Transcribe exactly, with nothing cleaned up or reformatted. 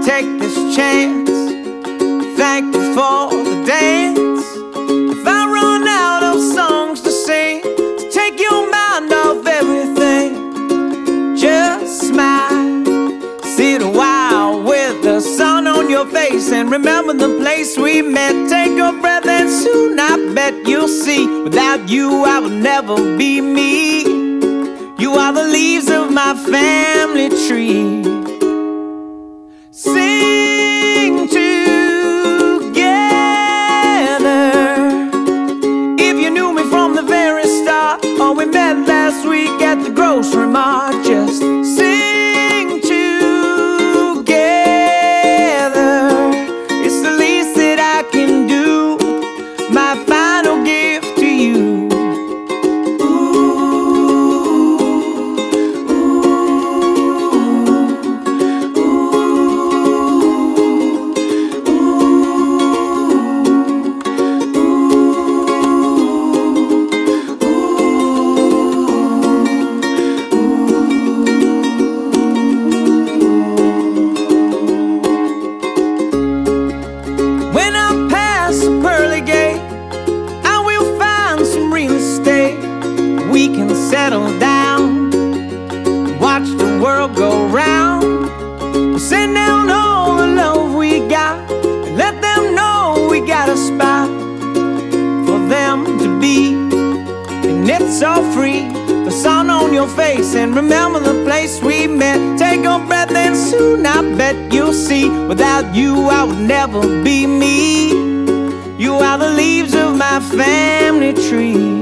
take this chance. Thank you for the dance. If I run out of songs to sing, to take your mind off everything, just smile, sit a while with the sun on your face, and remember the place we met. Take a breath and soon I bet you'll see, without you I would never be me. You are the leaves of my family tree. Sing together. If you knew me from the very start, or we met last week at the grocery mart, just sing together. It's the least that I can do, my final gift to you. We can settle down, watch the world go round. We'll send down all the love we got, and let them know we got a spot for them to be. And it's all free, the sun on your face, and remember the place we met. Take a breath and soon I bet you'll see, without you I would never be me. You are the leaves of my family tree.